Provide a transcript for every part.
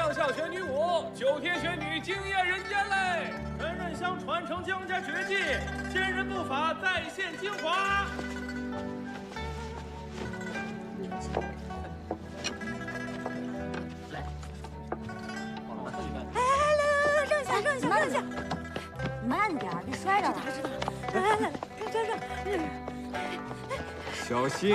上校选女舞，9天选女惊艳人间嘞！ 陈任香传承江家绝技，仙人步伐再现精华。 让一下，慢点，别摔着了。来，这。 小心。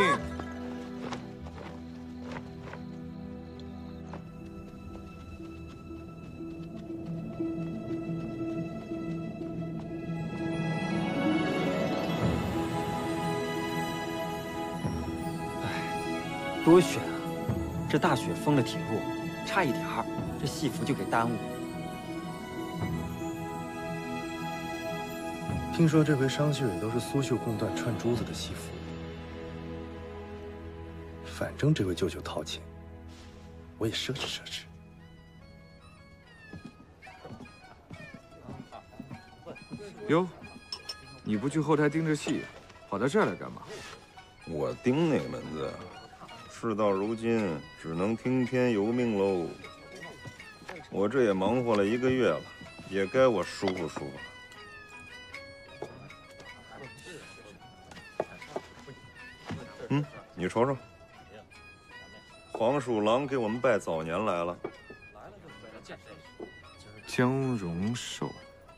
多选啊！这大雪封了铁路，差一点儿，这戏服就给耽误了。 听说这回商秀也都是苏绣贡缎串珠子的戏服，反正这回舅舅掏钱，我也奢侈奢侈。 哟，你不去后台盯着戏，跑到这儿来干嘛？ 我盯哪门子？事到如今，只能听天由命喽。我这也忙活了1个月了，也该我舒服舒服了。你瞅瞅，黄鼠狼给我们拜早年来了。 江荣寿。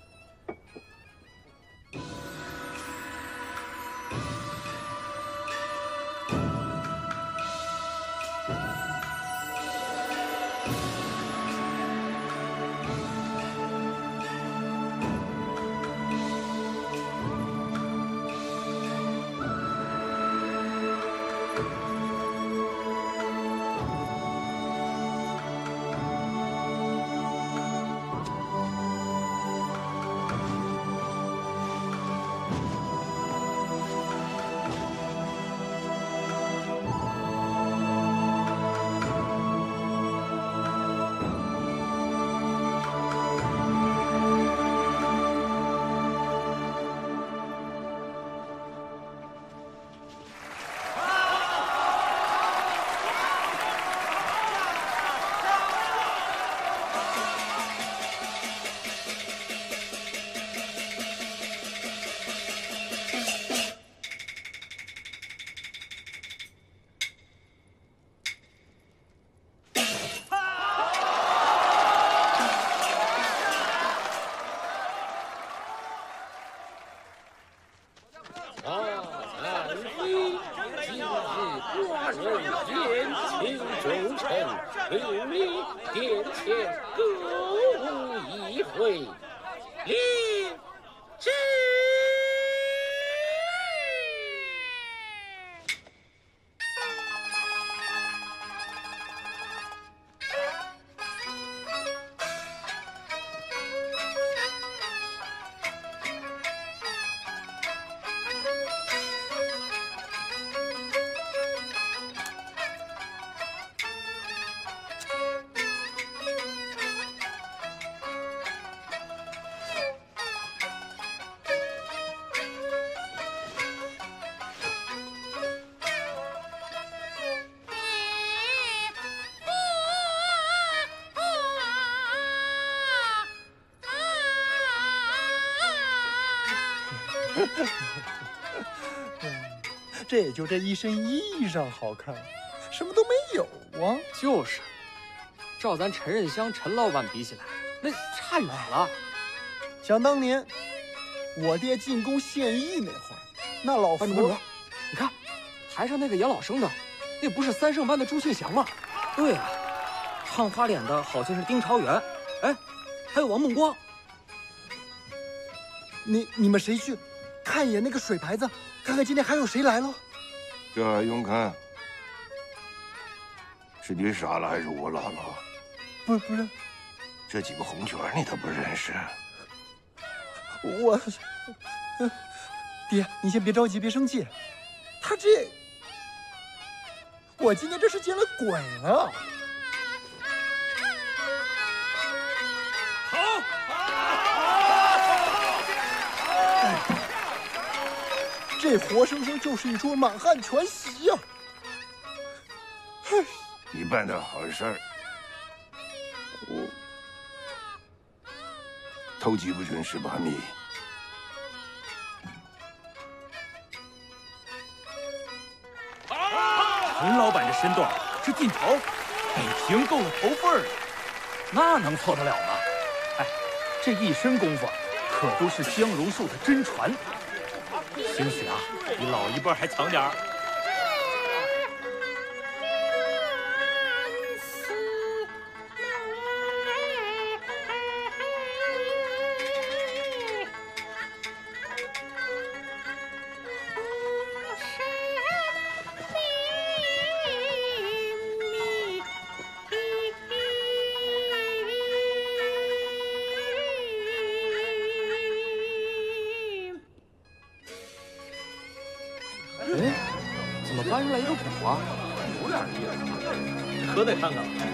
这也就这一身衣裳好看，什么都没有啊！ 就是，照咱陈任香陈老板比起来，那差远了。 想当年，我爹进宫献艺那会儿，那老福， 你看台上那个演老生的，那不是3圣班的朱庆祥吗？ 对啊，唱花脸的好像是丁朝元，哎，还有王梦光。 你们谁去看一眼那个水牌子，看看今天还有谁来了？ 这还用看？是你傻了还是我老了？ 不是， 这几个红圈你都不认识？ 我，爹，你先别着急，别生气。他这，我今天这是见了鬼了。这活生生就是一出满汉全席呀！ 你办的好事儿， 偷鸡不成蚀把米。 陈老板这身段是劲头，北平够了头份儿了，那能错得了吗？哎，这一身功夫可都是江荣寿的真传，兴许啊，比老一辈还强点儿。 哎，怎么搬出来一个鼓啊？有点意思，可得看看了。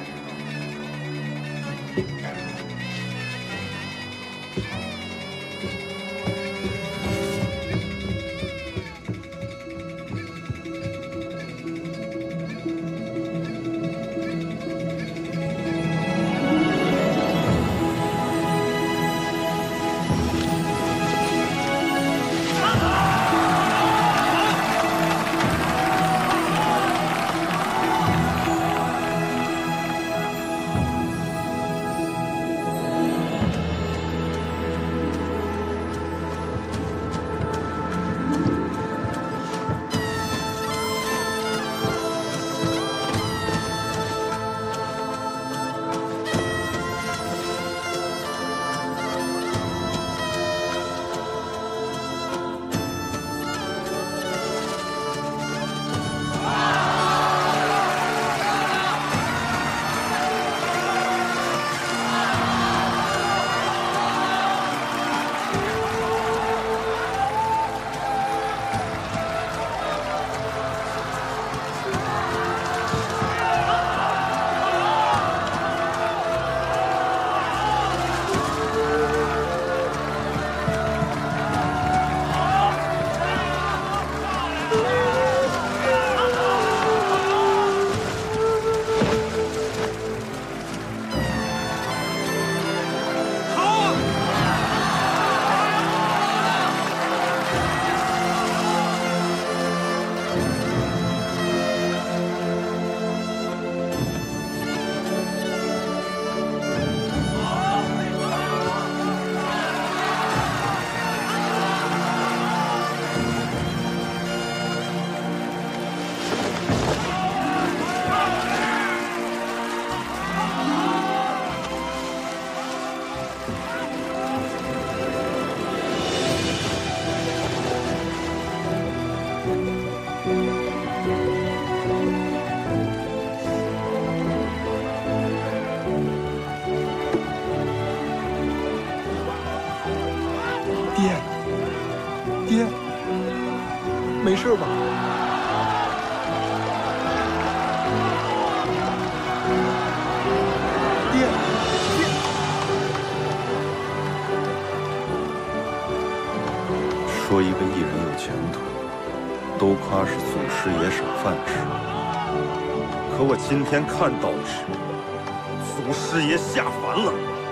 爹，没事吧？爹， 说一个艺人有前途，都夸是祖师爷赏饭吃。可我今天看到的是，祖师爷下凡了。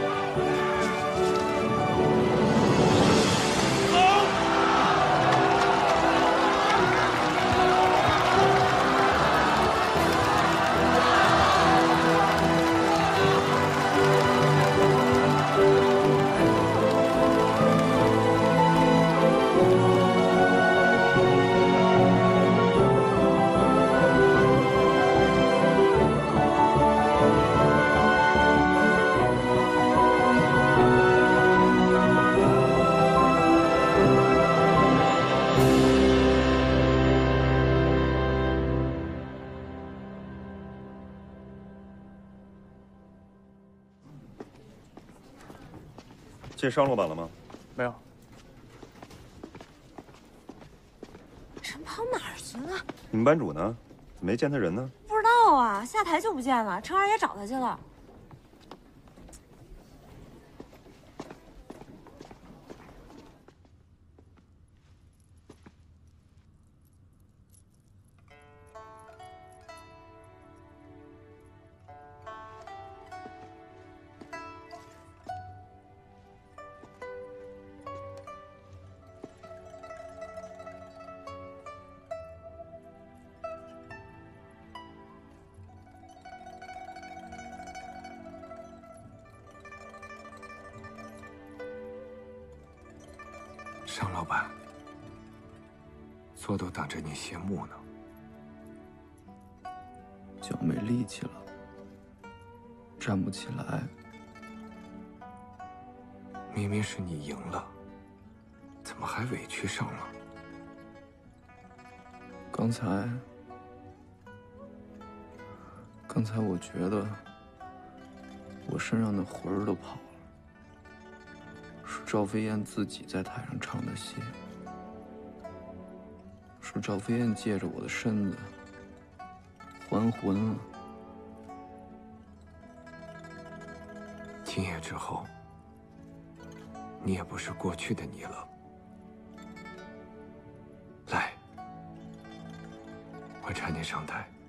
见商老板了吗？ 没有。 人跑哪儿去了？ 你们班主呢？怎么没见他人呢？ 不知道啊，下台就不见了。程二爷找他去了。 商老板，坐都等着你谢幕呢。 脚没力气了，站不起来。 明明是你赢了，怎么还委屈上了？ 刚才我觉得我身上的魂儿都跑了，是赵飞燕自己在台上唱的戏，是赵飞燕借着我的身子还魂了。 今夜之后，你也不是过去的你了。来，我搀你上台。